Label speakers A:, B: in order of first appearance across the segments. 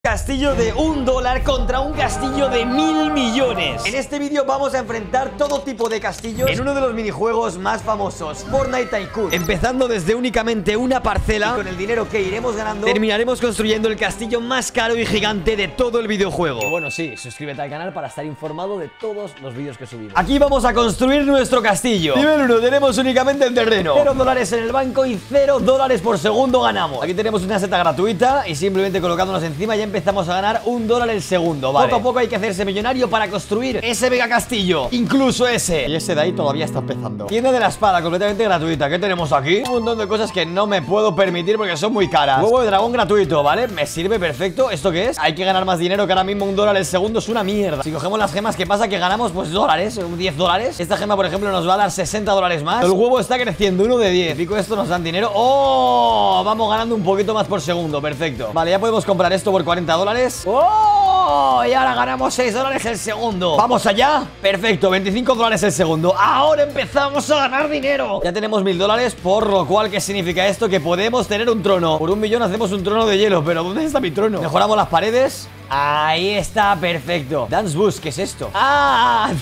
A: Castillo de $1 contra un castillo de 1000 millones. En este vídeo vamos a enfrentar todo tipo de castillos en uno de los minijuegos más famosos, Fortnite Tycoon. Empezando desde únicamente una parcela, y con el dinero que iremos ganando terminaremos construyendo el castillo más caro y gigante de todo el videojuego.
B: Y bueno, sí, suscríbete al canal para estar informado de todos los vídeos que subimos.
A: Aquí vamos a construir nuestro castillo. Nivel 1, tenemos únicamente el terreno, $0 en el banco y $0 por segundo ganamos. Aquí tenemos una seta gratuita y simplemente colocándonos encima ya empezamos a ganar $1 el segundo, ¿vale? Poco a poco hay que hacerse millonario para construir ese mega castillo, incluso ese. Y ese de ahí todavía está empezando. Tienda de la espada, completamente gratuita. ¿Qué tenemos aquí? Un montón de cosas que no me puedo permitir porque son muy caras. Huevo de dragón gratuito, ¿vale? Me sirve perfecto. ¿Esto qué es? Hay que ganar más dinero, que ahora mismo $1 el segundo es una mierda. Si cogemos las gemas, ¿qué pasa? Que ganamos pues dólares, $10. Esta gema, por ejemplo, nos va a dar $60 más. El huevo está creciendo, 1 de 10. Pico esto nos dan dinero. ¡Oh! Vamos ganando un poquito más por segundo, perfecto. Vale, ya podemos comprar esto por $40. ¡Oh! Y ahora ganamos $6 el segundo. ¿Vamos allá? Perfecto, $25 el segundo. Ahora empezamos a ganar dinero. Ya tenemos $1000, por lo cual, ¿qué significa esto? Que podemos tener un trono. Por 1 millón hacemos un trono de hielo. Pero ¿dónde está mi trono? Mejoramos las paredes. Ahí está, perfecto. Dance Boost, ¿qué es esto? ¡Ah!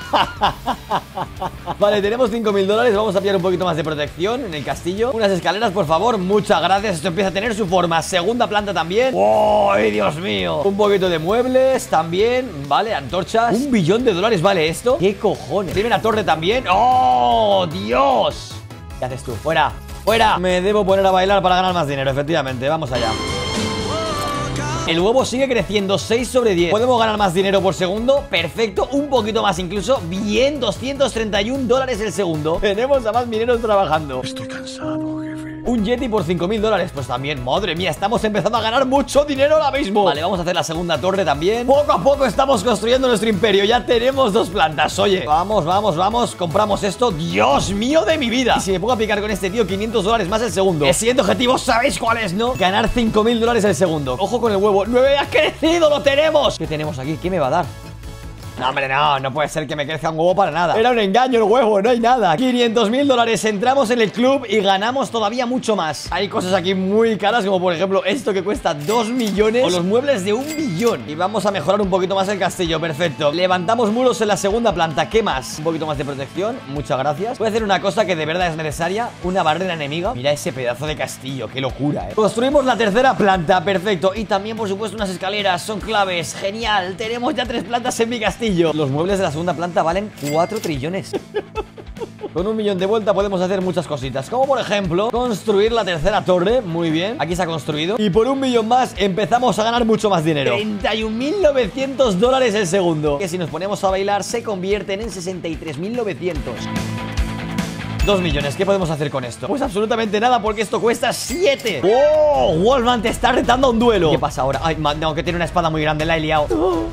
A: Vale, tenemos $5000. Vamos a pillar un poquito más de protección en el castillo. Unas escaleras, por favor, muchas gracias. Esto empieza a tener su forma. Segunda planta también. ¡Ay, Dios mío! Un poquito de muebles también. Vale, antorchas. $1 billón vale esto. ¿Qué cojones? Primera torre también. ¡Oh, Dios! ¿Qué haces tú? ¡Fuera! ¡Fuera! Me debo poner a bailar para ganar más dinero, efectivamente. Vamos allá. El huevo sigue creciendo, 6 sobre 10. ¿Podemos ganar más dinero por segundo? Perfecto, un poquito más incluso. Bien, $231 el segundo. Tenemos a más mineros trabajando.
C: Estoy cansado, jefe.
A: Un Yeti por $5000, pues también, madre mía, estamos empezando a ganar mucho dinero ahora mismo. Vale, vamos a hacer la segunda torre también. Poco a poco estamos construyendo nuestro imperio. Ya tenemos 2 plantas, oye. Vamos, vamos, vamos, compramos esto. Dios mío de mi vida. Y si me pongo a picar con este tío, $500 más el segundo. El siguiente objetivo, ¿sabéis cuál es, no? Ganar $5000 el segundo. Ojo con el huevo, 9 ha crecido, lo tenemos. ¿Qué tenemos aquí? ¿Qué me va a dar? No, hombre, no puede ser que me crezca un huevo para nada. Era un engaño el huevo, no hay nada. $500.000, entramos en el club y ganamos todavía mucho más. Hay cosas aquí muy caras, como por ejemplo esto que cuesta 2 millones o los muebles de 1 millón. Y vamos a mejorar un poquito más el castillo, perfecto. Levantamos muros en la segunda planta, ¿qué más? Un poquito más de protección, muchas gracias. Voy a hacer una cosa que de verdad es necesaria, una barrera enemiga. Mira ese pedazo de castillo, qué locura, Construimos la tercera planta, perfecto. Y también, por supuesto, unas escaleras, son claves, genial. Tenemos ya 3 plantas en mi castillo. Los muebles de la segunda planta valen 4 trillones. Con 1 millón de vuelta podemos hacer muchas cositas, como por ejemplo construir la tercera torre. Muy bien, aquí se ha construido. Y por 1 millón más empezamos a ganar mucho más dinero. $31.900 el segundo, que si nos ponemos a bailar se convierten en 63.900. 2 millones, ¿qué podemos hacer con esto? Pues absolutamente nada, porque esto cuesta 7. ¡Oh! Wolfman te está retando a un duelo. ¿Qué pasa ahora? Ay, man, tengo que tener una espada muy grande, la he liado.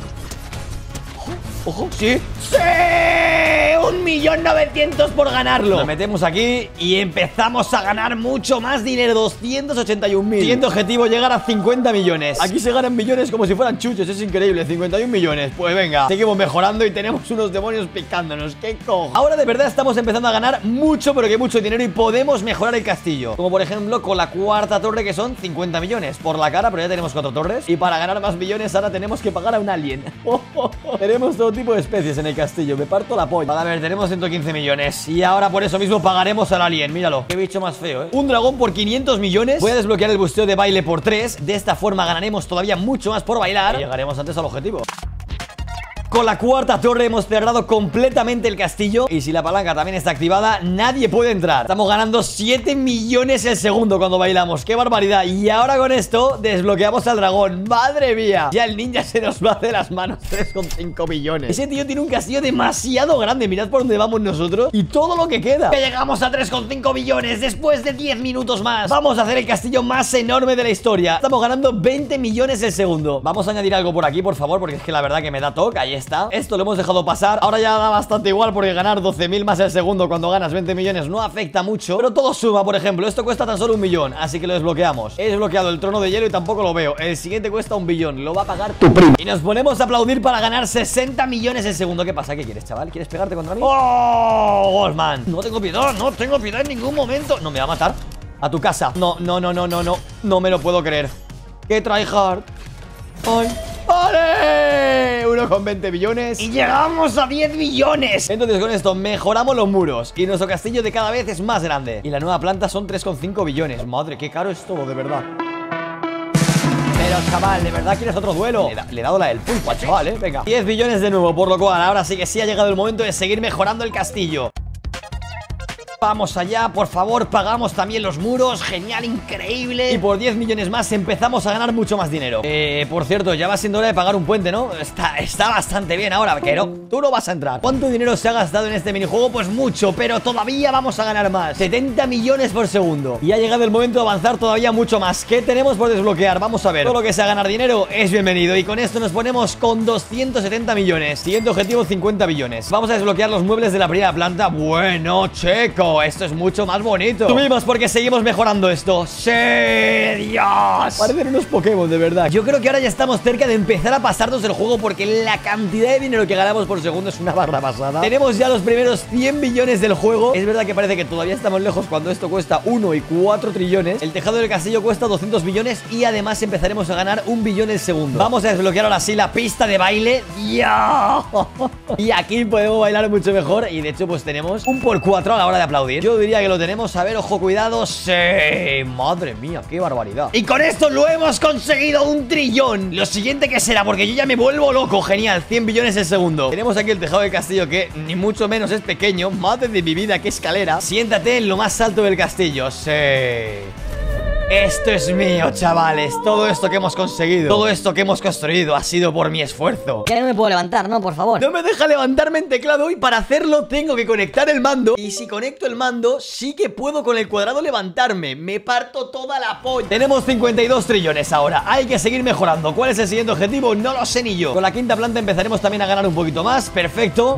A: Ojo, sí. ¡Sí! $1.900.000 por ganarlo. Lo metemos aquí y empezamos a ganar mucho más dinero. 281.000. Siguiente objetivo, llegar a 50 millones. Aquí se ganan millones como si fueran chuchos. Es increíble, 51 millones. Pues venga, seguimos mejorando y tenemos unos demonios picándonos. ¡Qué cojo! Ahora de verdad estamos empezando a ganar mucho, pero que mucho dinero. Y podemos mejorar el castillo, como por ejemplo con la cuarta torre, que son 50 millones por la cara, pero ya tenemos 4 torres. Y para ganar más millones ahora tenemos que pagar a un alien. Tenemos todo tipo de especies en el castillo. Me parto la polla. Vale, a ver, tenemos 115 millones. Y ahora por eso mismo pagaremos al alien. Míralo, qué bicho más feo, Un dragón por 500 millones. Voy a desbloquear el busteo de baile por 3. De esta forma ganaremos todavía mucho más por bailar y llegaremos antes al objetivo. Con la cuarta torre hemos cerrado completamente el castillo. Y si la palanca también está activada, nadie puede entrar. Estamos ganando 7 millones el segundo cuando bailamos. ¡Qué barbaridad! Y ahora con esto desbloqueamos al dragón. ¡Madre mía! Ya el ninja se nos va de las manos. 3,5 millones. Ese tío tiene un castillo demasiado grande. Mirad por dónde vamos nosotros y todo lo que queda. Que llegamos a 3,5 millones después de 10 minutos más. Vamos a hacer el castillo más enorme de la historia. Estamos ganando 20 millones el segundo. Vamos a añadir algo por aquí, por favor, porque es que la verdad que me da toque. Ahí está. Esto lo hemos dejado pasar. Ahora ya da bastante igual, porque ganar 12.000 más el segundo cuando ganas 20 millones no afecta mucho, pero todo suma. Por ejemplo, esto cuesta tan solo 1 millón, así que lo desbloqueamos. He desbloqueado el trono de hielo y tampoco lo veo. El siguiente cuesta 1 billón, lo va a pagar tu primo. Y nos ponemos a aplaudir para ganar 60 millones el segundo. ¿Qué pasa? ¿Qué quieres, chaval? ¿Quieres pegarte contra mí? ¡Oh, Wolfman! No tengo piedad, no tengo piedad en ningún momento. No me va a matar. A tu casa. No me lo puedo creer. ¡Qué tryhard! ¡Vale! 1,20 billones. Y llegamos a 10 billones. Entonces con esto mejoramos los muros y nuestro castillo de cada vez es más grande. Y la nueva planta son 3,5 billones. Madre, qué caro es todo, de verdad. Pero chaval, ¿de verdad quieres otro duelo? Le he dado la del pulpo, chaval, venga. 10 billones de nuevo, por lo cual ahora sí que sí ha llegado el momento de seguir mejorando el castillo. Vamos allá, por favor, pagamos también los muros. Genial, increíble. Y por 10 millones más empezamos a ganar mucho más dinero. Por cierto, ya va siendo hora de pagar un puente, ¿no? Está bastante bien ahora, que no, tú no vas a entrar. ¿Cuánto dinero se ha gastado en este minijuego? Pues mucho, pero todavía vamos a ganar más. 70 millones por segundo. Y ha llegado el momento de avanzar todavía mucho más. ¿Qué tenemos por desbloquear? Vamos a ver. Todo lo que sea ganar dinero es bienvenido. Y con esto nos ponemos con 270 millones. Siguiente objetivo, 50 billones. Vamos a desbloquear los muebles de la primera planta. Bueno, checo, esto es mucho más bonito. Subimos porque seguimos mejorando esto. ¡Sí, Dios! Parecen unos Pokémon, de verdad. Yo creo que ahora ya estamos cerca de empezar a pasarnos el juego, porque la cantidad de dinero que ganamos por segundo es una barra pasada. Tenemos ya los primeros 100 billones del juego. Es verdad que parece que todavía estamos lejos cuando esto cuesta 1 y 4 trillones. El tejado del castillo cuesta 200 billones y además empezaremos a ganar 1 billón el segundo. Vamos a desbloquear ahora sí la pista de baile. ¡Dios! Y aquí podemos bailar mucho mejor. Y de hecho pues tenemos un por 4 a la hora de aplaudir. Yo diría que lo tenemos. A ver, ojo, cuidado. ¡Sí! Madre mía, qué barbaridad. Y con esto lo hemos conseguido, 1 trillón. Lo siguiente que será, porque yo ya me vuelvo loco. Genial, 100 billones el segundo. Tenemos aquí el tejado del castillo, que ni mucho menos es pequeño. Madre de mi vida, qué escalera. Siéntate en lo más alto del castillo. ¡Sí! Esto es mío, chavales. Todo esto que hemos conseguido, todo esto que hemos construido ha sido por mi esfuerzo.
C: Ya no me puedo levantar, ¿no? Por favor.
A: No me deja levantarme en teclado y para hacerlo tengo que conectar el mando. Y si conecto el mando, sí que puedo con el cuadrado levantarme. Me parto toda la polla. Tenemos 52 trillones ahora. Hay que seguir mejorando. ¿Cuál es el siguiente objetivo? No lo sé ni yo. Con la quinta planta empezaremos también a ganar un poquito más. Perfecto.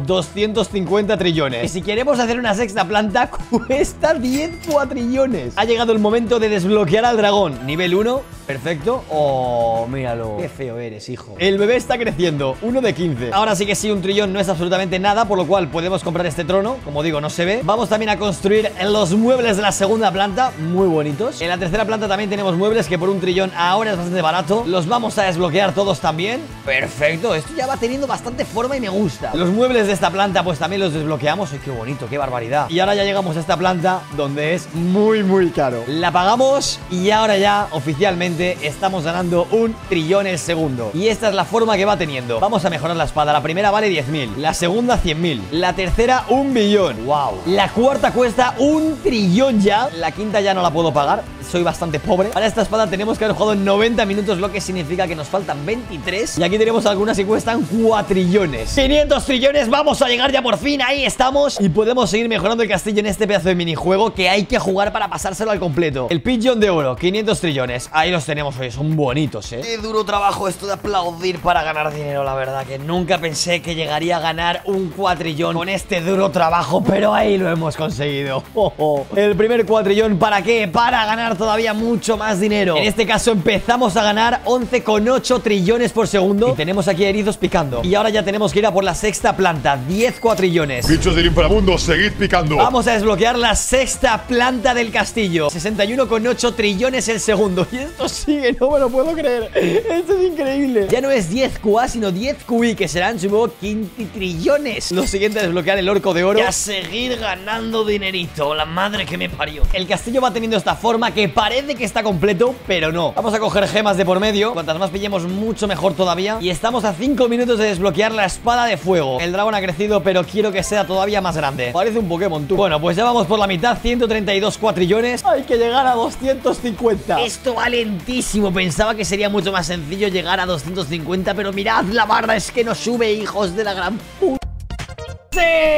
A: 250 trillones. Y si queremos hacer una sexta planta, cuesta 10 cuatrillones. Ha llegado el momento de desbloquear al dragón. Nivel 1, perfecto. Oh, míralo. Qué feo eres, hijo. El bebé está creciendo, 1 de 15. Ahora sí que sí, 1 trillón no es absolutamente nada, por lo cual podemos comprar este trono. Como digo, no se ve. Vamos también a construir los muebles de la segunda planta, muy bonitos. En la tercera planta también tenemos muebles que por 1 trillón ahora es bastante barato. Los vamos a desbloquear todos también. Perfecto, esto ya va teniendo bastante forma y me gusta. Los muebles de esta planta pues también los desbloqueamos. ¡Ay, qué bonito, qué barbaridad! Y ahora ya llegamos a esta planta donde es muy, muy caro. La pagamos y ahora ya oficialmente estamos ganando 1 trillón el segundo. Y esta es la forma que va teniendo. Vamos a mejorar la espada. La primera vale 10.000, la segunda 100.000, la tercera 1 billón. Wow. La cuarta cuesta 1 trillón ya. La quinta ya no la puedo pagar, soy bastante pobre. Para esta espada tenemos que haber jugado en 90 minutos, lo que significa que nos faltan 23. Y aquí tenemos algunas que cuestan 4 trillones. 500 trillones, vamos a llegar ya por fin. Ahí estamos. Y podemos seguir mejorando el castillo en este pedazo de minijuego que hay que jugar para pasárselo al completo. El pigeon de oro, 500 trillones. Ahí los tenemos, oye, son bonitos, Qué duro trabajo esto de aplaudir para ganar dinero, la verdad. Que nunca pensé que llegaría a ganar 1 cuatrillón con este duro trabajo, pero ahí lo hemos conseguido. El primer cuatrillón, ¿para qué? Para ganar todavía mucho más dinero. En este caso empezamos a ganar 11,8 trillones por segundo. Y tenemos aquí erizos picando. Y ahora ya tenemos que ir a por la sexta planta, 10 cuatrillones.
D: Bichos del inframundo, seguid picando.
A: Vamos a desbloquear la sexta planta del castillo. 61,8 trillones el segundo. Y esto sigue, no me lo puedo creer. Esto es increíble. Ya no es 10 QA, sino 10 QI, que serán, supongo, 15 trillones. Lo siguiente es desbloquear el orco de oro y a seguir ganando dinerito. La madre que me parió. El castillo va teniendo esta forma que parece que está completo, pero no. Vamos a coger gemas de por medio. Cuantas más pillemos, mucho mejor todavía. Y estamos a 5 minutos de desbloquear la espada de fuego. El dragón ha crecido, pero quiero que sea todavía más grande. Parece un Pokémon, tú. Bueno, pues ya vamos por la mitad, 132 cuatrillones. Hay que llegar a 250. Esto va lentísimo. Pensaba que sería mucho más sencillo llegar a 250, pero mirad, la barra es que no sube, hijos de la gran puta. ¡Sí!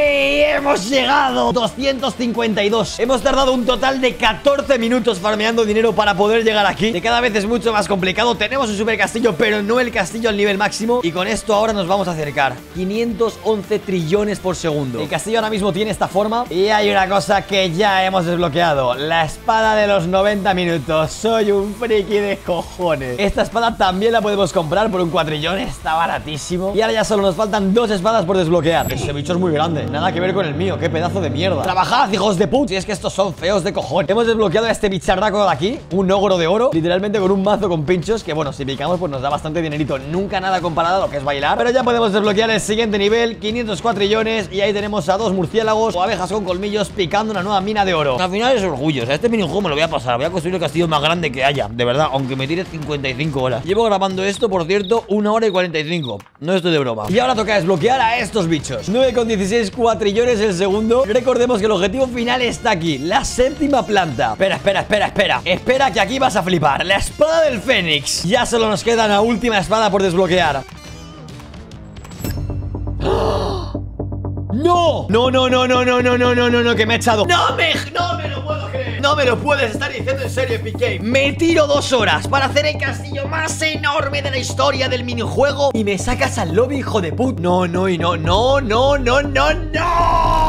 A: ¡Hemos llegado! 252. Hemos tardado un total de 14 minutos farmeando dinero para poder llegar aquí. Que cada vez es mucho más complicado. Tenemos un super castillo, pero no el castillo al nivel máximo. Y con esto ahora nos vamos a acercar. 511 trillones por segundo. El castillo ahora mismo tiene esta forma. Y hay una cosa que ya hemos desbloqueado. La espada de los 90 minutos. Soy un friki de cojones. Esta espada también la podemos comprar por 1 cuatrillón. Está baratísimo. Y ahora ya solo nos faltan 2 espadas por desbloquear. Ese bicho es muy grande. Nada que ver con con el mío. Qué pedazo de mierda. Trabajad, hijos de puta. Si es que estos son feos de cojón. Hemos desbloqueado a este bicharraco de aquí, un ogro de oro, literalmente con un mazo con pinchos, que bueno, si picamos pues nos da bastante dinerito. Nunca nada comparado a lo que es bailar. Pero ya podemos desbloquear el siguiente nivel, 504 trillones. Y ahí tenemos a 2 murciélagos o abejas con colmillos picando una nueva mina de oro. Al final es orgullo. O sea, este minijuego me lo voy a pasar. Voy a construir el castillo más grande que haya, de verdad, aunque me tire 55 horas. Llevo grabando esto, por cierto, 1 hora y 45. No estoy de broma. Y ahora toca desbloquear a estos bichos. 9,16 cuatrillones el segundo. Recordemos que el objetivo final está aquí, la 7ª planta. Espera. Espera que aquí vas a flipar. La espada del Fénix. Ya solo nos queda una última espada por desbloquear. ¡No! No, que me he echado. No me lo puedo creer. No me lo puedes estar diciendo en serio, Epic Games. Me tiro 2 horas para hacer el castillo más enorme de la historia del minijuego y me sacas al lobby, hijo de puta. No.